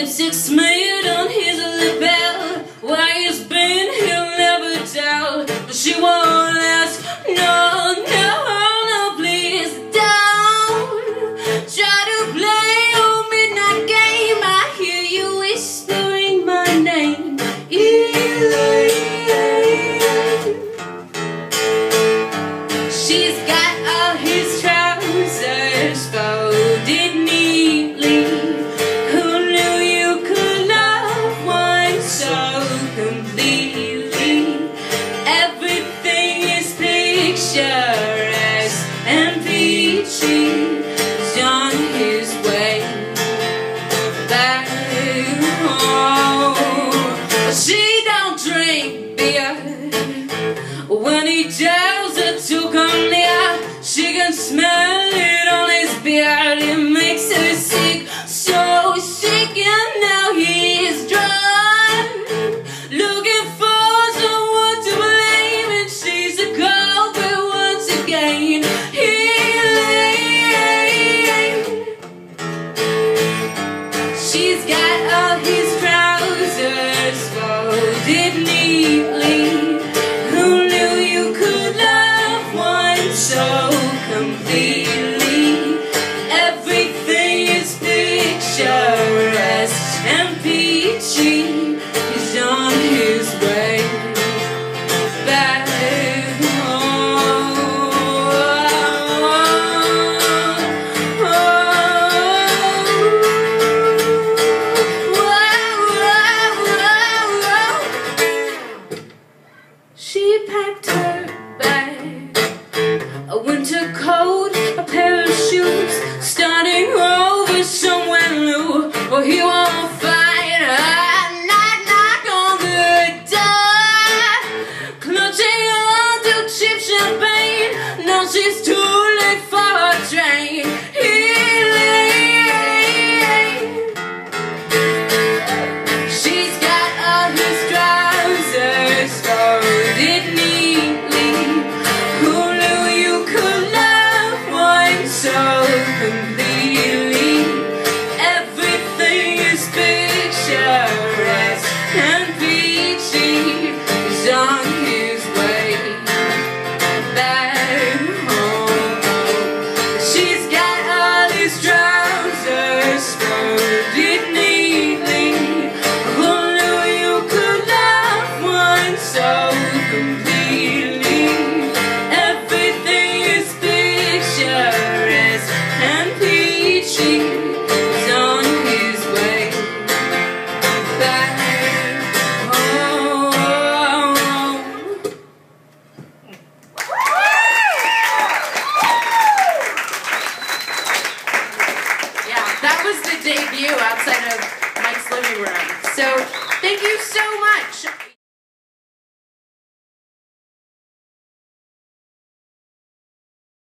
lipstick smeared on his lapel. Why he's been, he'll never tell. But she won't ask, no, no, no, please don't try to play your midnight game. I hear you whispering my name, Elaine. She's got all his trousers folded neatly. Who knew you could love one so completely? Everything is picturesque and peachy. He's on his way back home. She don't drink beer. When he tells her to come near, she can smell it on his beard. It makes her sick, so sick, and now he's drunk, looking for someone to blame, and she's the culprit once again. Elaine. She's got all his trousers folded neatly. So completely, everything is picturesque and peachy. He's on his way back home. She packed her bag, a winter coat, a pair of shoes, starting over somewhere new. Well, he won't find her. Knock on the door, clutching on to cheap champagne. Now she's too late for her train. She's got all his trousers folded neatly. So completely, everything is picturesque and peachy. He's on his way back home. She's got all his trousers folded neatly. Who knew you could love one so completely? Everything is picturesque and peachy. He's on his way back home. Yeah, that was the debut outside of Mike's living room. So thank you so much.